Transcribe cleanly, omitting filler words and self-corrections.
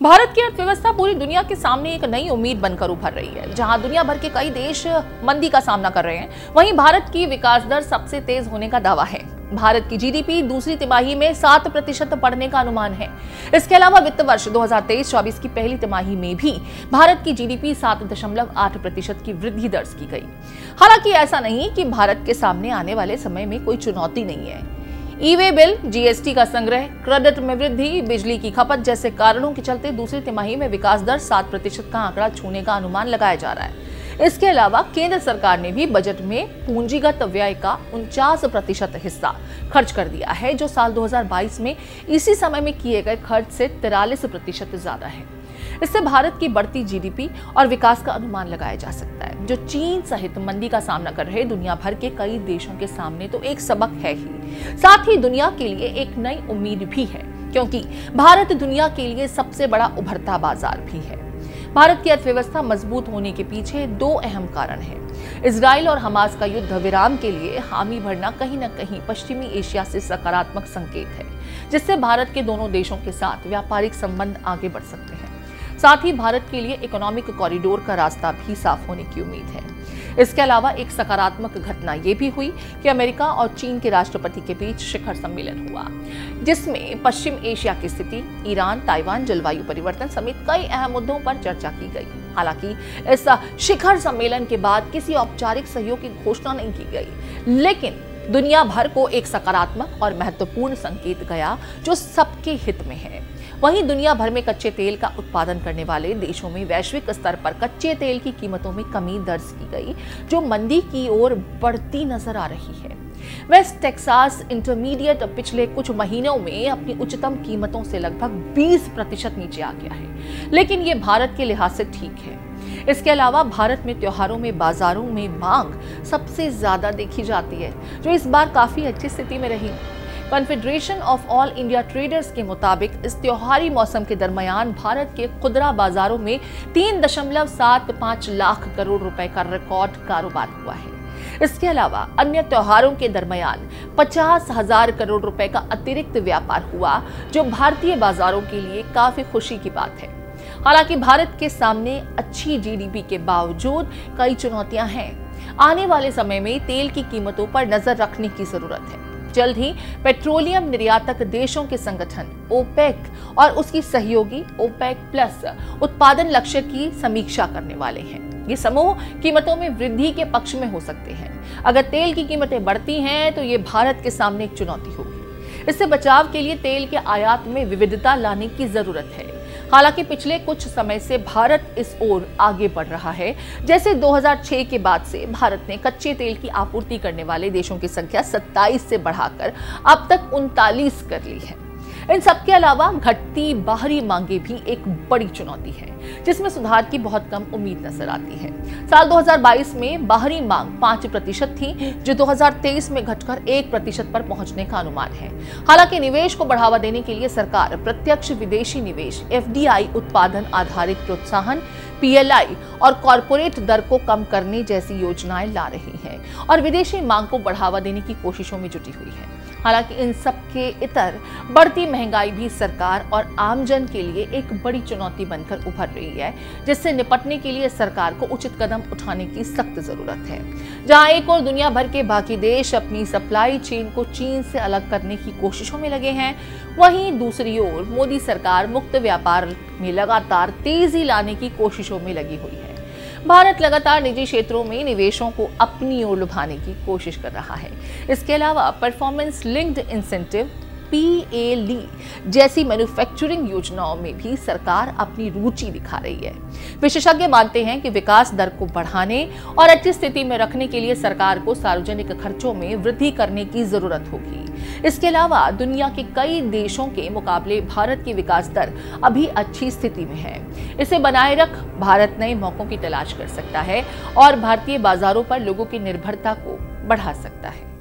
भारत की अर्थव्यवस्था पूरी दुनिया के सामने एक नई उम्मीद बनकर उभर रही है। जहां दुनिया भर के कई देश मंदी का सामना कर रहे हैं, वहीं भारत की विकास दर सबसे तेज होने का दावा है। भारत की जीडीपी दूसरी तिमाही में 7% बढ़ने का अनुमान है। इसके अलावा वित्त वर्ष 2023-24 की पहली तिमाही में भी भारत की जीडीपी 7.8% की वृद्धि दर्ज की गई। हालांकि ऐसा नहीं कि भारत के सामने आने वाले समय में कोई चुनौती नहीं है। ई-वे बिल, जीएसटी का संग्रह, क्रेडिट में वृद्धि, बिजली की खपत जैसे कारणों के चलते दूसरी तिमाही में विकास दर 7% का आंकड़ा छूने का अनुमान लगाया जा रहा है। इसके अलावा केंद्र सरकार ने भी बजट में पूंजीगत व्यय का 49% हिस्सा खर्च कर दिया है, जो साल 2022 में इसी समय में किए गए खर्च से 43% ज्यादा है। इससे भारत की बढ़ती जीडीपी और विकास का अनुमान लगाया जा सकता है, जो चीन सहित मंदी का सामना कर रहे दुनिया भर के कई देशों के सामने तो एक सबक है ही, साथ ही दुनिया के लिए एक नई उम्मीद भी है, क्योंकि भारत दुनिया के लिए सबसे बड़ा उभरता बाजार भी है। भारत की अर्थव्यवस्था मजबूत होने के पीछे दो अहम कारण हैं। इजराइल और हमास का युद्ध विराम के लिए हामी भरना कहीं न कहीं पश्चिमी एशिया से सकारात्मक संकेत है, जिससे भारत के दोनों देशों के साथ व्यापारिक संबंध आगे बढ़ सकते हैं। साथ ही भारत के लिए इकोनॉमिक कॉरिडोर का रास्ता भी साफ होने की उम्मीद है। इसके अलावा एक सकारात्मक घटना यह भी हुई कि अमेरिका और चीन के राष्ट्रपति के बीच शिखर सम्मेलन हुआ, जिसमें पश्चिम एशिया की स्थिति, ईरान, ताइवान, जलवायु परिवर्तन समेत कई अहम मुद्दों पर चर्चा की गई। हालांकि इस शिखर सम्मेलन के बाद किसी औपचारिक सहयोग की घोषणा नहीं की गई, लेकिन दुनिया भर को एक सकारात्मक और महत्वपूर्ण संकेत गया, जो सबके हित में है। वहीं दुनिया भर में कच्चे तेल का उत्पादन करने वाले देशों में वैश्विक स्तर पर कच्चे तेल की कीमतों में कमी दर्ज की गई, जो मंदी की ओर बढ़ती नजर आ रही है। वेस्ट टेक्सास इंटरमीडिएट पिछले कुछ महीनों में अपनी उच्चतम कीमतों से लगभग 20% नीचे आ गया है, लेकिन ये भारत के लिहाज से ठीक है। इसके अलावा भारत में त्योहारों में बाजारों में मांग सबसे ज्यादा देखी जाती है, जो इस बार काफी अच्छी स्थिति में रही। Confederation of All India Traders के मुताबिक इस त्योहारी मौसम के दरमियान भारत के खुदरा बाजारों में 3.75 लाख करोड़ रुपए का रिकॉर्ड कारोबार हुआ है। इसके अलावा अन्य त्योहारों के दरमियान 50,000 करोड़ रुपए का अतिरिक्त व्यापार हुआ, जो भारतीय बाजारों के लिए काफी खुशी की बात है। हालांकि भारत के सामने अच्छी जीडीपी के बावजूद कई चुनौतियां हैं। आने वाले समय में तेल की कीमतों पर नजर रखने की जरूरत है। जल्द ही पेट्रोलियम निर्यातक देशों के संगठन ओपेक और उसकी सहयोगी ओपेक प्लस उत्पादन लक्ष्य की समीक्षा करने वाले हैं। ये समूह कीमतों में वृद्धि के पक्ष में हो सकते हैं। अगर तेल की कीमतें बढ़ती हैं तो ये भारत के सामने एक चुनौती होगी। इससे बचाव के लिए तेल के आयात में विविधता लाने की जरूरत है। हालांकि पिछले कुछ समय से भारत इस ओर आगे बढ़ रहा है। जैसे 2006 के बाद से भारत ने कच्चे तेल की आपूर्ति करने वाले देशों की संख्या 27 से बढ़ाकर अब तक 39 कर ली है। इन सबके अलावा घटती बाहरी मांगे भी एक बड़ी चुनौती है, जिसमें सुधार की बहुत कम उम्मीद नजर आती है। साल 2022 में बाहरी मांग 5% थी, जो 2023 में घटकर 1% पर पहुंचने का अनुमान है। हालांकि निवेश को बढ़ावा देने के लिए सरकार प्रत्यक्ष विदेशी निवेश, एफडीआई, उत्पादन आधारित प्रोत्साहन, पीएलआई और कॉरपोरेट दर को कम करने जैसी योजनाएं ला रही है और विदेशी मांग को बढ़ावा देने की कोशिशों में जुटी हुई है। हालांकि इन सब के इतर बढ़ती महंगाई भी सरकार और आमजन के लिए एक बड़ी चुनौती बनकर उभर रही है, जिससे निपटने के लिए सरकार को उचित कदम उठाने की सख्त जरूरत है। जहां एक और दुनिया भर के बाकी देश अपनी सप्लाई चेन को चीन से अलग करने की कोशिशों में लगे हैं, वहीं दूसरी ओर मोदी सरकार मुक्त व्यापार में लगातार तेजी लाने की कोशिशों में लगी हुई है। भारत लगातार निजी क्षेत्रों में निवेशों को अपनी ओर लुभाने की कोशिश कर रहा है। इसके अलावा परफॉर्मेंस लिंक्ड इंसेंटिव, PLE जैसी मैन्युफैक्चरिंग योजनाओं में भी सरकार अपनी रुचि दिखा रही है। विशेषज्ञ मानते हैं कि विकास दर को बढ़ाने और अच्छी स्थिति में रखने के लिए सरकार को सार्वजनिक खर्चों में वृद्धि करने की जरूरत होगी। इसके अलावा दुनिया के कई देशों के मुकाबले भारत की विकास दर अभी अच्छी स्थिति में है। इसे बनाए रख भारत नए मौकों की तलाश कर सकता है और भारतीय बाजारों पर लोगों की निर्भरता को बढ़ा सकता है।